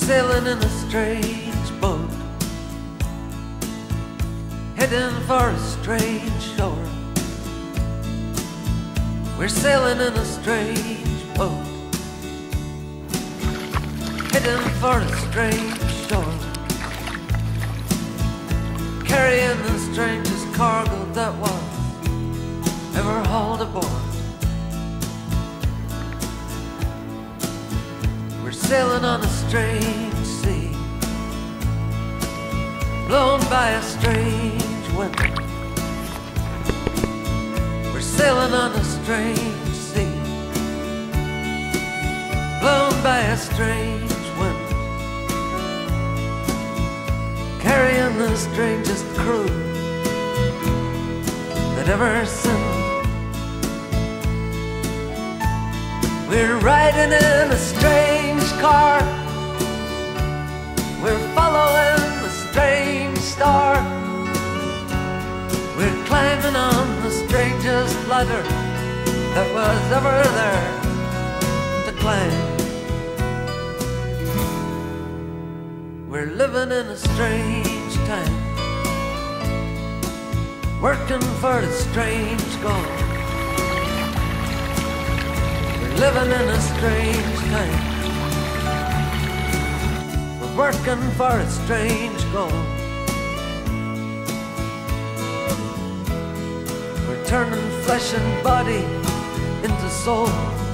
sailing in a strange boat, heading for a strange shore. We're sailing in a strange boat, heading for a strange shore, carrying the strangest cargo that was ever hauled aboard. We're sailing on a strange sea, blown by a strange wind. We're sailing on a strange sea, blown by a strange wind, carrying the strangest crew that ever sinned. We're riding in a strange car, we're following the strange star, we're climbing on the strangest ladder that was ever there to climb. We're living in a strange time, working for a strange goal. Living in a strange time, we're working for a strange goal. We're turning flesh and body into soul.